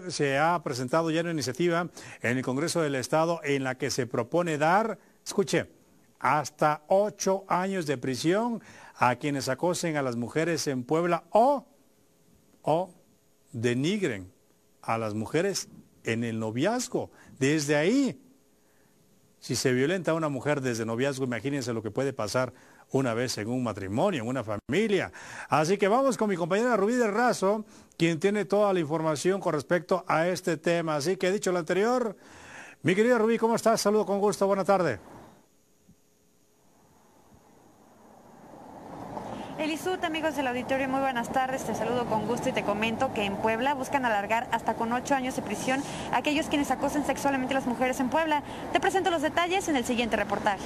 se ha presentado ya una iniciativa en el Congreso del Estado en la que se propone dar, escuche, hasta 8 años de prisión a quienes acosen a las mujeres en Puebla o denigren a las mujeres en el noviazgo. Desde ahí, si se violenta a una mujer desde noviazgo, imagínense lo que puede pasar una vez en un matrimonio, en una familia. Así que vamos con mi compañera Rubí del Razo, quien tiene toda la información con respecto a este tema. Así que, dicho lo anterior, mi querida Rubí, ¿cómo estás? Saludo con gusto, buena tarde. Elisut, amigos del auditorio, muy buenas tardes, te saludo con gusto y te comento que en Puebla buscan alargar hasta con 8 años de prisión a aquellos quienes acosen sexualmente a las mujeres en Puebla. Te presento los detalles en el siguiente reportaje.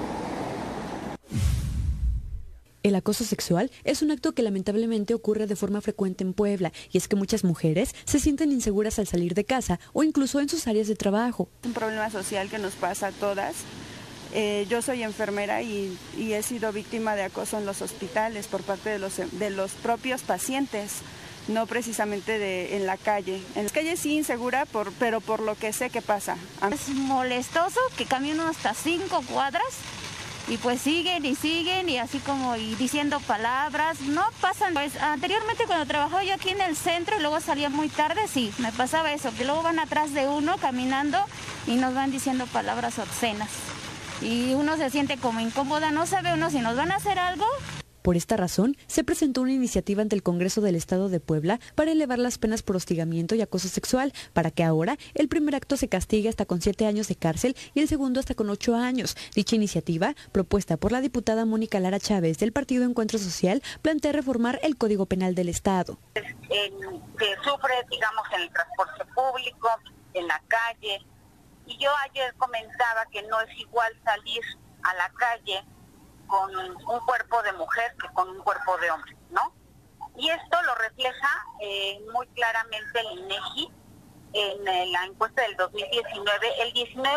El acoso sexual es un acto que lamentablemente ocurre de forma frecuente en Puebla, y es que muchas mujeres se sienten inseguras al salir de casa o incluso en sus áreas de trabajo. Es un problema social que nos pasa a todas. Yo soy enfermera y he sido víctima de acoso en los hospitales por parte de los propios pacientes, no precisamente en la calle. En la calle sí insegura, pero por lo que sé que pasa. Es molestoso que caminen hasta 5 cuadras y pues siguen y así como y diciendo palabras, no pasan. Pues anteriormente cuando trabajaba yo aquí en el centro y luego salía muy tarde, sí, me pasaba eso, que luego van atrás de uno caminando y nos van diciendo palabras obscenas. Y uno se siente como incómoda, no sabe uno si nos van a hacer algo. Por esta razón, se presentó una iniciativa ante el Congreso del Estado de Puebla para elevar las penas por hostigamiento y acoso sexual, para que ahora el primer acto se castigue hasta con 7 años de cárcel y el segundo hasta con 8 años. Dicha iniciativa, propuesta por la diputada Mónica Lara Chávez del Partido Encuentro Social, plantea reformar el Código Penal del Estado. Que sufre, digamos, en el transporte público, en la calle. Y yo ayer comentaba que no es igual salir a la calle con un cuerpo de mujer que con un cuerpo de hombre, ¿no? Y esto lo refleja muy claramente el INEGI en la encuesta del 2019. El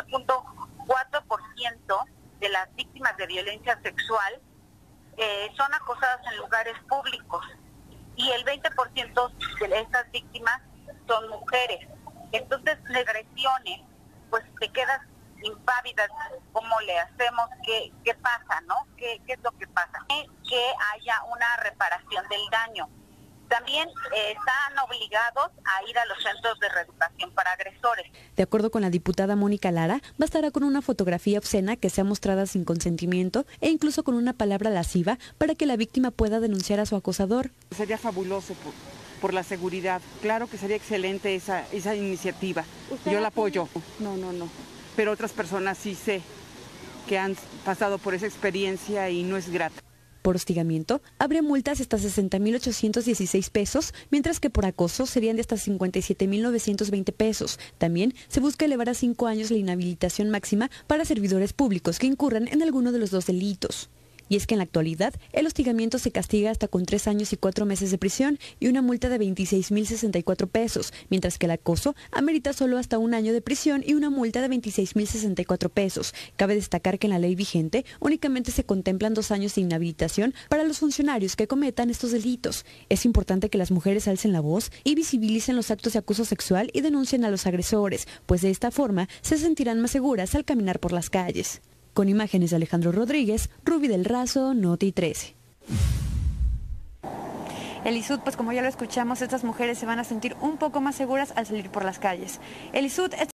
19.4% de las víctimas de violencia sexual son acosadas en lugares públicos y el 20% de estas víctimas son mujeres. Entonces, las agresiones, pues te quedas impávida, ¿cómo le hacemos? ¿Qué pasa, no? ¿Qué es lo que pasa? Que haya una reparación del daño. También están obligados a ir a los centros de reeducación para agresores. De acuerdo con la diputada Mónica Lara, bastará con una fotografía obscena que sea mostrada sin consentimiento e incluso con una palabra lasciva para que la víctima pueda denunciar a su acosador. Sería fabuloso por la seguridad. Claro que sería excelente esa iniciativa. Yo la apoyo. No. Pero otras personas sí sé que han pasado por esa experiencia y no es grata. Por hostigamiento, habría multas hasta 60,816 pesos, mientras que por acoso serían de hasta 57,920 pesos. También se busca elevar a 5 años la inhabilitación máxima para servidores públicos que incurran en alguno de los dos delitos. Y es que en la actualidad, el hostigamiento se castiga hasta con 3 años y 4 meses de prisión y una multa de 26,064 pesos, mientras que el acoso amerita solo hasta 1 año de prisión y una multa de 26,064 pesos. Cabe destacar que en la ley vigente únicamente se contemplan 2 años de inhabilitación para los funcionarios que cometan estos delitos. Es importante que las mujeres alcen la voz y visibilicen los actos de acoso sexual y denuncien a los agresores, pues de esta forma se sentirán más seguras al caminar por las calles. Con imágenes de Alejandro Rodríguez, Rubí del Razo, Noti 13. Elisut, pues como ya lo escuchamos, estas mujeres se van a sentir un poco más seguras al salir por las calles. Elisut,